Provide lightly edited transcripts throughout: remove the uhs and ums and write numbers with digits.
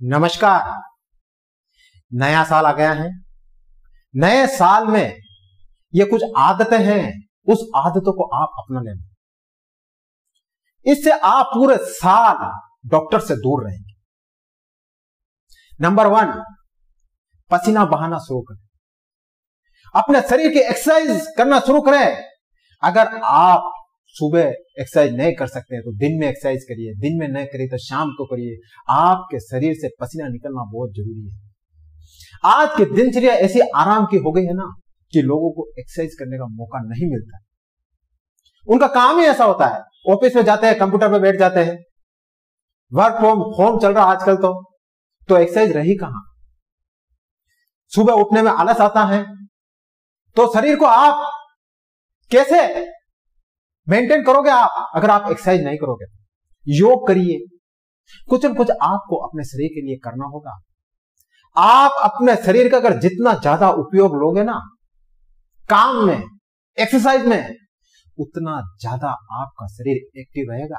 नमस्कार। नया साल आ गया है। नए साल में ये कुछ आदतें हैं, उस आदतों को आप अपना लेना। इससे आप पूरे साल डॉक्टर से दूर रहेंगे। नंबर 1, पसीना बहाना शुरू करें। अपने शरीर की एक्सरसाइज करना शुरू करें। अगर आप सुबह एक्सरसाइज नहीं कर सकते हैं तो दिन में एक्सरसाइज करिए, दिन में नहीं करिए तो शाम को करिए। आपके शरीर से पसीना निकलना बहुत जरूरी है। आज की दिनचर्या ऐसी आराम की हो गई है ना कि लोगों को एक्सरसाइज करने का मौका नहीं मिलता। उनका काम ही ऐसा होता है, ऑफिस में जाते हैं, कंप्यूटर पे बैठ जाते हैं, वर्क फ्रॉम होम चल रहा आजकल तो एक्सरसाइज रही कहां। सुबह उठने में आलस आता है तो शरीर को आप कैसे मेंटेन करोगे आप अगर आप एक्सरसाइज नहीं करोगे। योग करिए, कुछ न कुछ आपको अपने शरीर के लिए करना होगा। आप अपने शरीर का अगर जितना ज्यादा उपयोग लोगे ना काम में, एक्सरसाइज में, उतना ज्यादा आपका शरीर एक्टिव रहेगा।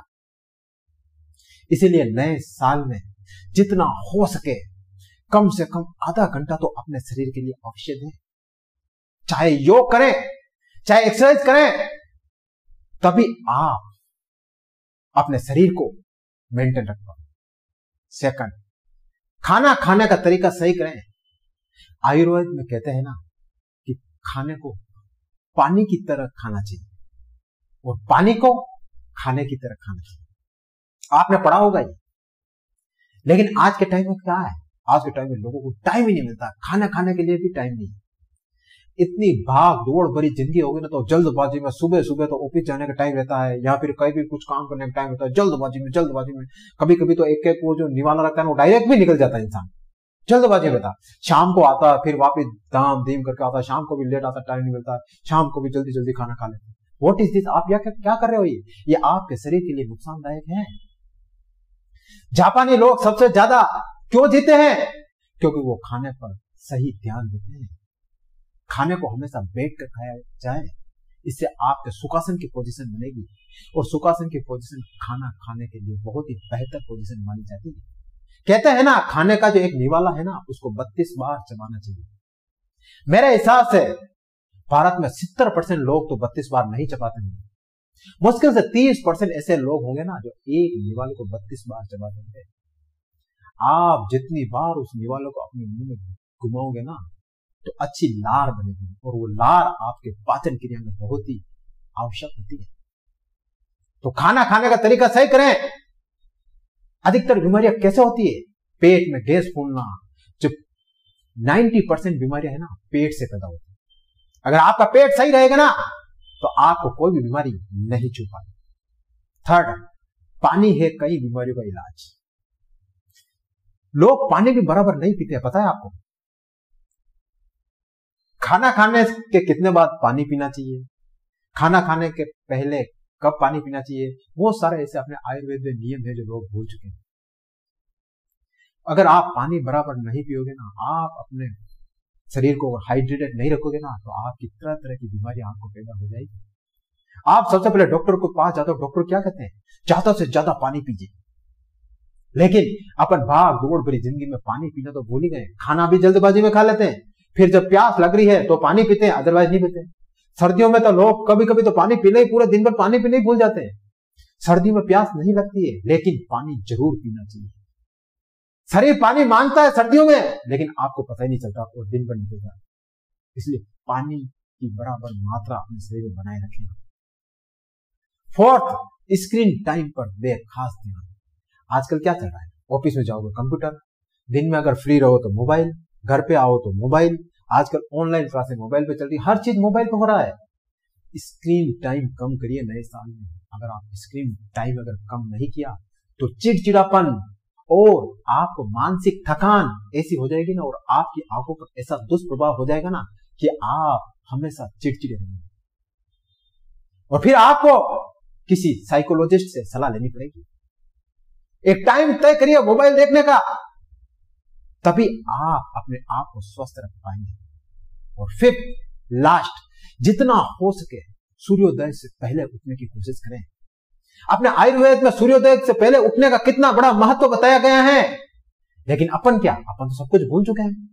इसीलिए नए साल में जितना हो सके कम से कम आधा घंटा तो अपने शरीर के लिए अवश्य दें। चाहे योग करें, चाहे एक्सरसाइज करें, तभी आप अपने शरीर को मेंटेन रख पाओ। सेकंड, खाना खाने का तरीका सही करें। आयुर्वेद में कहते हैं ना कि खाने को पानी की तरह खाना चाहिए और पानी को खाने की तरह खाना चाहिए। आपने पढ़ा होगा ये। लेकिन आज के टाइम में क्या है, आज के टाइम में लोगों को टाइम ही नहीं मिलता, खाना खाने के लिए भी टाइम नहीं। इतनी भाग दौड़ भरी जिंदगी होगी ना तो जल्दबाजी में सुबह सुबह तो ऑफिस जाने का टाइम रहता है या फिर कहीं भी कुछ काम करने का टाइम रहता है, जल्दबाजी में कभी कभी तो एक वो जो निवाला रखता है वो डायरेक्ट भी निकल जाता है इंसान, जल्दबाजी में था। शाम को आता है, फिर वापिस दाम दीम करके आता है, शाम को भी लेट आता, टाइम नहीं मिलता है, शाम को भी जल्दी जल्दी खाना खा लेते हैं। What is this? आप क्या कर रहे हो? ये आपके शरीर के लिए नुकसानदायक है। जापानी लोग सबसे ज्यादा क्यों जीते हैं? क्योंकि वो खाने पर सही ध्यान देते हैं। खाने को हमेशा बैठ कर खाया जाए, इससे आपके सुखासन की पोजीशन बनेगी और सुखासन की पोजीशन खाना खाने के लिए बहुत ही बेहतर पोजीशन मानी जाती है। कहते हैं ना, खाने का जो एक निवाला है ना उसको 32 बार चबाना चाहिए। मेरे हिसाब से भारत में 70% लोग तो 32 बार नहीं चबाते हैं। मुश्किल से 30% ऐसे लोग होंगे ना जो एक निवाले को 32 बार चबाते होंगे। आप जितनी बार उस निवाले को अपने मुंह में घुमाओगे ना तो अच्छी लार बनेगी और वो लार आपके पाचन क्रिया में बहुत ही आवश्यक होती है। तो खाना खाने का तरीका सही करें। अधिकतर बीमारियां कैसे होती है? पेट में गैस फूलना, जो 90% बीमारियां है ना पेट से पैदा होती है। अगर आपका पेट सही रहेगा ना तो आपको कोई भी बीमारी नहीं छू पाएगी। थर्ड, पानी है कई बीमारियों का इलाज। लोग पानी भी बराबर नहीं पीते, पता है आपको? खाना खाने के कितने बाद पानी पीना चाहिए, खाना खाने के पहले कब पानी पीना चाहिए, वो सारे ऐसे अपने आयुर्वेद में नियम है जो लोग भूल चुके हैं। अगर आप पानी बराबर नहीं पियोगे ना, आप अपने शरीर को हाइड्रेटेड नहीं रखोगे ना तो आपकी तरह तरह की बीमारी आपको पैदा हो जाएगी। आप सबसे पहले डॉक्टर को पास जाते हो, डॉक्टर क्या कहते हैं? ज्यादा से ज्यादा पानी पीजिए। लेकिन अपन भाग दौड़ भरी जिंदगी में पानी पीना तो भूल ही गए। खाना भी जल्दबाजी में खा लेते हैं, फिर जब प्यास लग रही है तो पानी पीते हैं, अदरवाइज नहीं पीते। सर्दियों में तो लोग कभी कभी तो पानी पीने ही, पूरे दिन भर पानी पीने ही भूल जाते हैं। सर्दी में प्यास नहीं लगती है लेकिन पानी जरूर पीना चाहिए। शरीर पानी मांगता है सर्दियों में लेकिन आपको पता ही नहीं चलता और दिन भर निकल जाता है। इसलिए पानी की बराबर मात्रा अपने शरीर में बनाए रखें। फोर्थ, स्क्रीन टाइम पर दे खास ध्यान। आजकल क्या चल रहा है? ऑफिस में जाओगे कंप्यूटर, दिन में अगर फ्री रहो तो मोबाइल, घर पे आओ तो मोबाइल। आजकल ऑनलाइन क्लासेस मोबाइल पे चल रही है, हर चीज मोबाइल पे हो रहा है। स्क्रीन टाइम कम करिए नए साल में। अगर आप स्क्रीन टाइम अगर कम नहीं किया तो चिड़चिड़ापन और आपको मानसिक थकान ऐसी हो जाएगी ना और आपकी आंखों पर ऐसा दुष्प्रभाव हो जाएगा ना कि आप हमेशा चिड़चिड़े रहेंगे और फिर आपको किसी साइकोलॉजिस्ट से सलाह लेनी पड़ेगी। एक टाइम तय करिए मोबाइल देखने का, तभी आप अपने आप को स्वस्थ रख पाएंगे। और फिफ्थ, लास्ट, जितना हो सके सूर्योदय से पहले उठने की कोशिश करें। अपने आयुर्वेद में सूर्योदय से पहले उठने का कितना बड़ा महत्व बताया गया है। लेकिन अपन क्या, अपन तो सब कुछ भूल चुके हैं।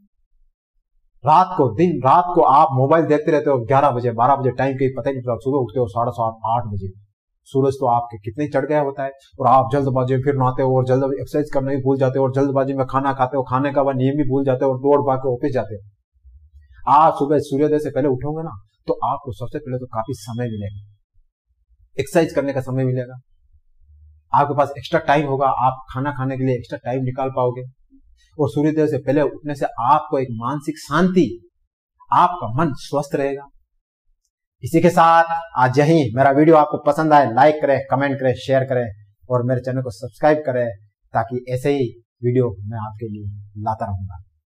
रात को आप मोबाइल देखते रहते हो, 11 बजे 12 बजे टाइम कहीं पता ही नहीं चलता। सुबह उठते हो 7:30 8 बजे, सूरज तो आपके कितने चढ़ गया होता है, और आप जल्दबाजी में फिर नहाते हो और जल्दबाजी एक्सरसाइज करना भी भूल जाते हो, और जल्दबाजी में खाना खाते हो, खाने का वह नियम भी भूल जाते हो, और दौड़ भाग के ऑफिस जाते हो। आप सुबह सूर्योदय से पहले उठोगे ना, तो आपको सबसे पहले तो काफी समय मिलेगा, एक्सरसाइज करने का समय मिलेगा, आपके पास एक्स्ट्रा टाइम होगा, आप खाना खाने के लिए एक्स्ट्रा टाइम निकाल पाओगे, और सूर्योदय से पहले उठने से आपको एक मानसिक शांति, आपका मन स्वस्थ रहेगा। इसी के साथ आज यही मेरा वीडियो आपको पसंद आए, लाइक करें, कमेंट करें, शेयर करें, और मेरे चैनल को सब्सक्राइब करें, ताकि ऐसे ही वीडियो मैं आपके लिए लाता रहूंगा।